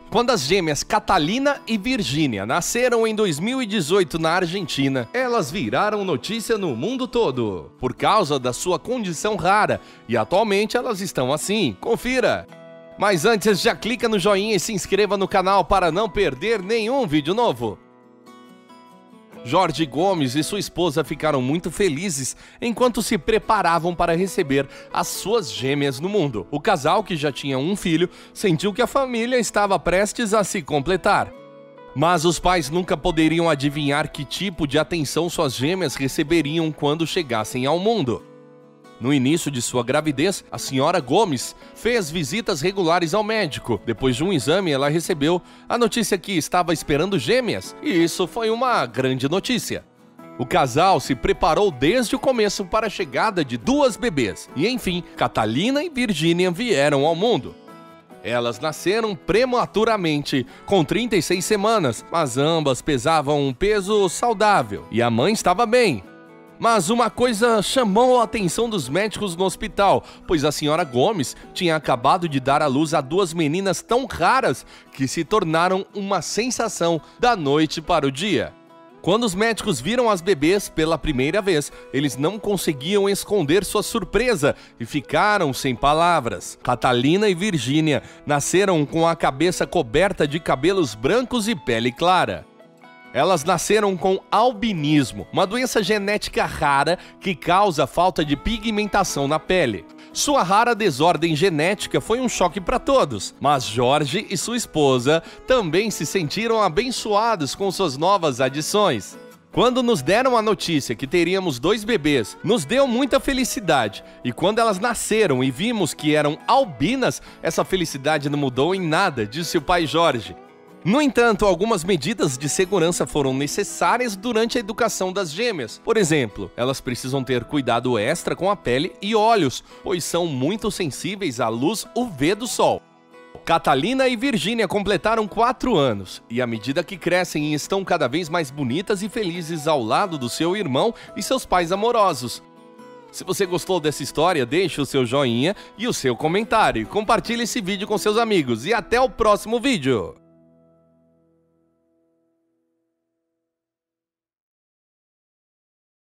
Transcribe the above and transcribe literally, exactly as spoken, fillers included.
Quando as gêmeas Catalina e Virgínia nasceram em dois mil e dezoito na Argentina, elas viraram notícia no mundo todo, por causa da sua condição rara, e atualmente elas estão assim, confira! Mas antes, já clica no joinha e se inscreva no canal para não perder nenhum vídeo novo. Jorge Gomes e sua esposa ficaram muito felizes enquanto se preparavam para receber as suas gêmeas no mundo. O casal, que já tinha um filho, sentiu que a família estava prestes a se completar. Mas os pais nunca poderiam adivinhar que tipo de atenção suas gêmeas receberiam quando chegassem ao mundo. No início de sua gravidez, a senhora Gomes fez visitas regulares ao médico. Depois de um exame, ela recebeu a notícia que estava esperando gêmeas, e isso foi uma grande notícia. O casal se preparou desde o começo para a chegada de duas bebês, e enfim, Catalina e Virgínia vieram ao mundo. Elas nasceram prematuramente, com trinta e seis semanas, mas ambas pesavam um peso saudável, e a mãe estava bem. Mas uma coisa chamou a atenção dos médicos no hospital, pois a senhora Gomes tinha acabado de dar à luz a duas meninas tão raras que se tornaram uma sensação da noite para o dia. Quando os médicos viram as bebês pela primeira vez, eles não conseguiam esconder sua surpresa e ficaram sem palavras. Catalina e Virgínia nasceram com a cabeça coberta de cabelos brancos e pele clara. Elas nasceram com albinismo, uma doença genética rara que causa falta de pigmentação na pele. Sua rara desordem genética foi um choque para todos, mas Jorge e sua esposa também se sentiram abençoados com suas novas adições. Quando nos deram a notícia que teríamos dois bebês, nos deu muita felicidade. E quando elas nasceram e vimos que eram albinas, essa felicidade não mudou em nada, disse o pai Jorge. No entanto, algumas medidas de segurança foram necessárias durante a educação das gêmeas. Por exemplo, elas precisam ter cuidado extra com a pele e olhos, pois são muito sensíveis à luz U V do sol. Catalina e Virgínia completaram quatro anos, e à medida que crescem estão cada vez mais bonitas e felizes ao lado do seu irmão e seus pais amorosos. Se você gostou dessa história, deixe o seu joinha e o seu comentário. Compartilhe esse vídeo com seus amigos e até o próximo vídeo!